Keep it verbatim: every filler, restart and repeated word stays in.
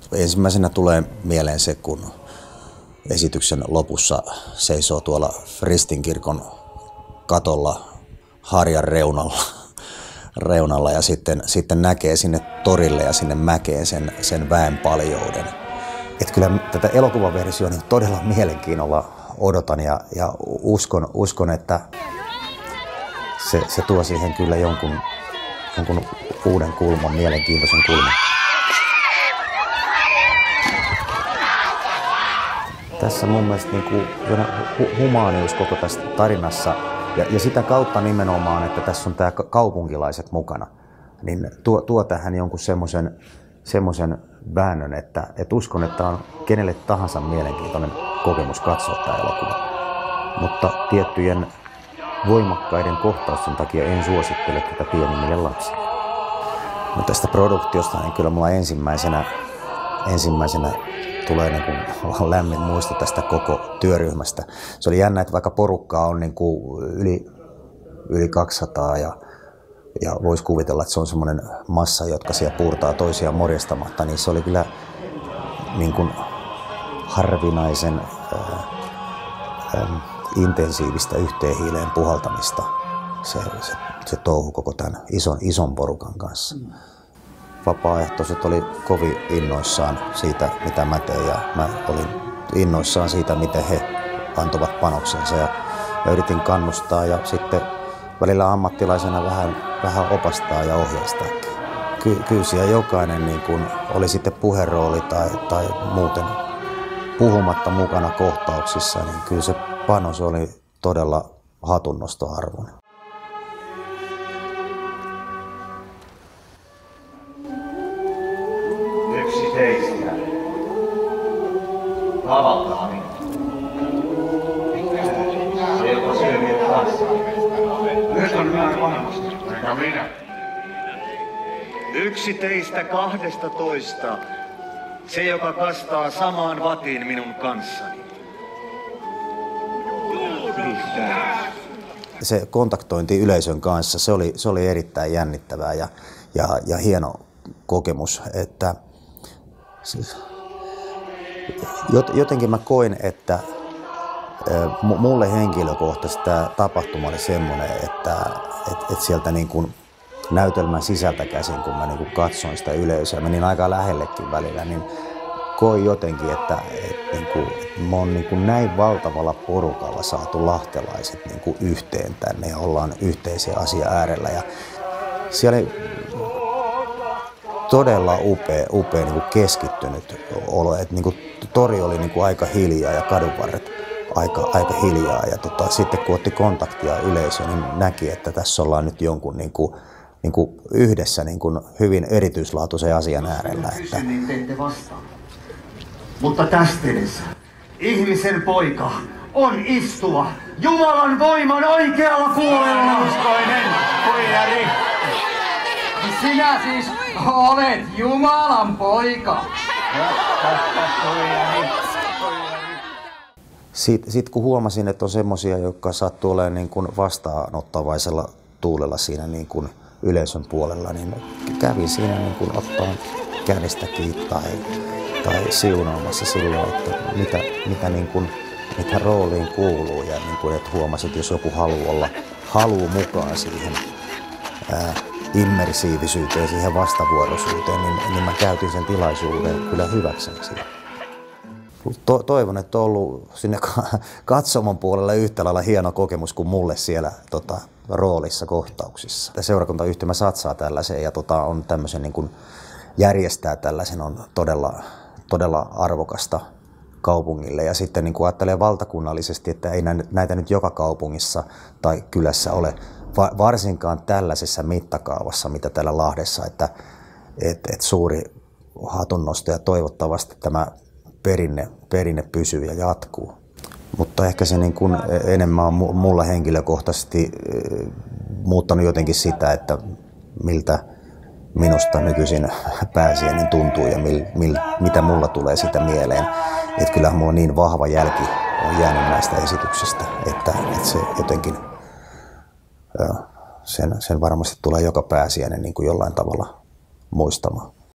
Ensimmäisenä tulee mieleen se, kun esityksen lopussa seisoo tuolla Ristinkirkon katolla harjan reunalla, reunalla ja sitten, sitten näkee sinne torille ja sinne mäkeen sen, sen väen paljouden. Et kyllä tätä elokuvaversiota niin todella mielenkiinnolla odotan ja, ja uskon, uskon, että se, se tuo siihen kyllä jonkun, jonkun uuden kulman, mielenkiintoisen kulman. Tässä mun mielestä niin kuin humaanius koko tässä tarinassa ja, ja sitä kautta nimenomaan, että tässä on tämä kaupunkilaiset mukana, niin tuo, tuo tähän jonkun semmoisen semmoisen väännön, että, että uskon, että on kenelle tahansa mielenkiintoinen kokemus katsoa tämä elokuva. Mutta tiettyjen voimakkaiden kohtausten takia en suosittele tätä pienimmille lapsille. No tästä produktiosta niin kyllä mulla ensimmäisenä, ensimmäisenä tulee niin kuin lämmin muisto tästä koko työryhmästä. Se oli jännä, että vaikka porukkaa on niin kuin yli, yli kaksisataa ja, ja voisi kuvitella, että se on semmoinen massa, jotka siellä puurtaa toisiaan morjestamatta, niin se oli kyllä niin kuin harvinaisen ää, ää, intensiivistä yhteen hiileen puhaltamista se, se, se touhu koko tämän ison, ison porukan kanssa. Vapaaehtoiset oli kovin innoissaan siitä, mitä mä tein, ja mä olin innoissaan siitä, miten he antoivat panoksensa, ja, ja yritin kannustaa ja sitten välillä ammattilaisena vähän, vähän opastaa ja ohjeistaa. Ky, kyllä siellä jokainen niin kun oli sitten puherooli tai, tai muuten puhumatta mukana kohtauksissa, niin kyllä se panos oli todella hatunnostoarvoinen. Yksi teistä. Tavaltaa minua. Se, joka syö minut kanssa. Nyt on minä vanhasta. Enkä minä. Yksi teistä kahdesta toista. Se, joka kastaa samaan vatiin minun kanssani. Se kontaktointi yleisön kanssa, se oli, se oli erittäin jännittävää ja, ja, ja hieno kokemus. Että, siis, jotenkin mä koin, että mulle henkilökohtaisesti tämä tapahtuma oli semmoinen, että, että, että sieltä niin kuin näytelmän sisältä käsin, kun mä niin kuin katsoin sitä yleisöä, menin aika lähellekin välillä, niin koin jotenkin, että, että, niin kuin, että mä oon niin kuin näin valtavalla porukalla saatu lahtelaiset niin kuin yhteen tänne ja ollaan yhteisen asian äärellä. Ja siellä oli todella upea, upea niin kuin keskittynyt olo, että niin kuin tori oli niin kuin aika hiljaa ja kadunvarret aika, aika hiljaa. Ja tota, sitten kun otti kontaktia yleisöön, niin näki, että tässä ollaan nyt jonkun niin kuin, niin kuin yhdessä niin kuin hyvin erityislaatuisen asian äärellä. Että niin teette vastaan. Mutta tästä edessä ihmisen poika on istuva Jumalan voiman oikealla puolella. Uskoinen huijari. Sinä siis olet Jumalan poika. Sitten sit kun huomasin, että on semmoisia, jotka sattuu olemaan niin kuin vastaanottavaisella tuulella siinä niin kuin yleisön puolella, niin kävin siinä niin kuin ottaa kädestä kiinni tai, tai siunaamassa silloin, että mitä, mitä, niin kuin, mitä rooliin kuuluu ja niin kuin, että huomasin, että jos joku haluaa olla haluu mukaan siihen ää, immersiivisyyteen, siihen vastavuoroisuuteen, niin, niin mä käytin sen tilaisuuden kyllä hyväkseni. To, toivon, että on ollut sinne katsomon puolelle yhtä lailla hieno kokemus kuin mulle siellä tota, roolissa kohtauksissa. Seurakuntayhtymä satsaa tällaiseen ja tota, on tämmöisen niin kuin järjestää tällaisen on todella, todella arvokasta kaupungille. Ja sitten niin kuin ajattelee valtakunnallisesti, että ei näitä nyt joka kaupungissa tai kylässä ole, varsinkaan tällaisessa mittakaavassa, mitä täällä Lahdessa, että et, et suuri hatunnosto ja toivottavasti tämä perinne, perinne pysyy ja jatkuu. Mutta ehkä se niin kuin enemmän on mulla henkilökohtaisesti muuttanut jotenkin sitä, että miltä minusta nykyisin pääsiäinen tuntuu ja mil, mil, mitä mulla tulee sitä mieleen. Että kyllähän mulla niin vahva jälki on jäänyt näistä esityksistä, että, että se jotenkin sen, sen varmasti tulee joka pääsiäinen niin kuin jollain tavalla muistamaan.